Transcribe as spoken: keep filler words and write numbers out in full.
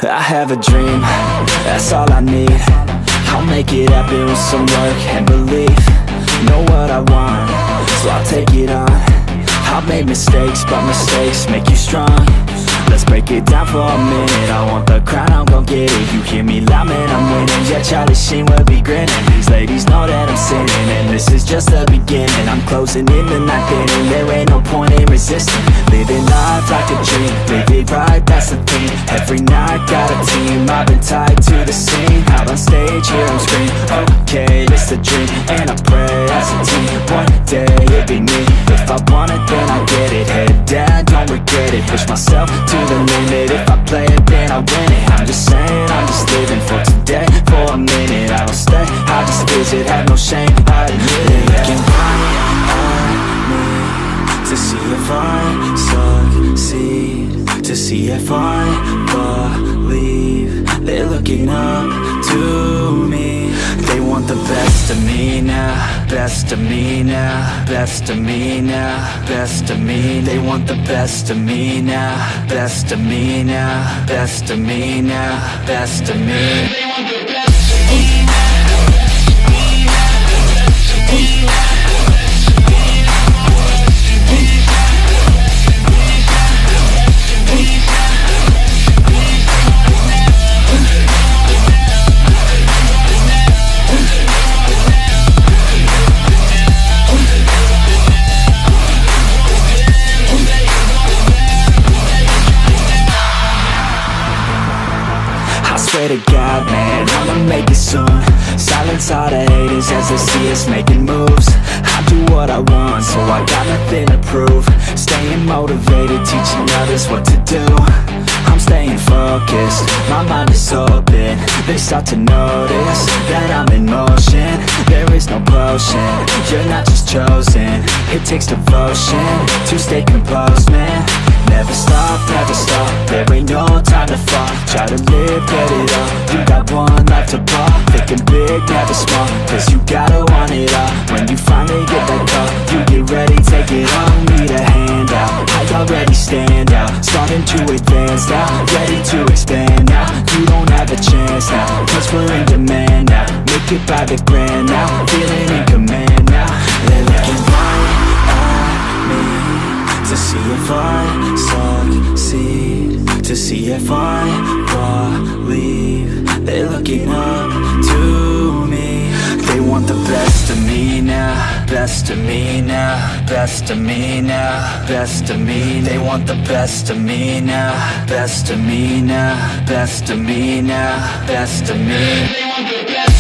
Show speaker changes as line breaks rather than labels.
I have a dream, that's all I need. I'll make it happen with some work and belief. Know what I want, so I'll take it on. I've made mistakes, but mistakes make you strong. Let's break it down for a minute. I want the crown, I'm gon' get it. You hear me loud, man, I'm winning. Yeah, Charlie Sheen will be grinning. These ladies know that I'm sinning, and this is just the beginning. I'm closing in the ninth inning, there ain't no point in resisting. Living life like a dream, live it right, that's the thing. Every night, got a team, I've been tied to the scene. Out on stage, hear them scream, okay, it's a dream. And I pray as a team, one day it'll be me. If I want it, then I get it. Head down, don't regret it. Push myself to the limit. If I play it, then I win it. I'm just saying, I'm just living for today. For a minute, I don't stay, I just visit. Have no shame, I admit it. Looking right at me to see if I succeed, to see if I believe. They're looking up to me. They want the best of me now, best of me now, best of me now, best of me. They want the best of me now, best of me now, best of me now, best of me. They want the best of me now. Swear to God, man, I'ma make it soon. Silence all the haters as they see us making moves. I do what I want, so I got nothing to prove. Staying motivated, teaching others what to do. I'm staying focused, my mind is open. They start to notice that I'm in motion. There is no potion, you're not just chosen. It takes devotion to stay composed, man. Never stop, never stop, there ain't no time to fall. Try to live, get it up, you got one life to ball. Thinking big, never small, cause you gotta want it all. When you finally get that call, you get ready, take it on. Need a hand out, I already stand out. Starting to advance now, ready to expand now. You don't have a chance now, cause we're in demand now. Make it by the grand now, feeling in command now. They're looking right at me to see if I succeed, to see if I believe. They're looking up to me. They want the best of me now, best of me now, best of me now, best of me. They want the best of me now, best of me now, best of me now, best of me. They want the best.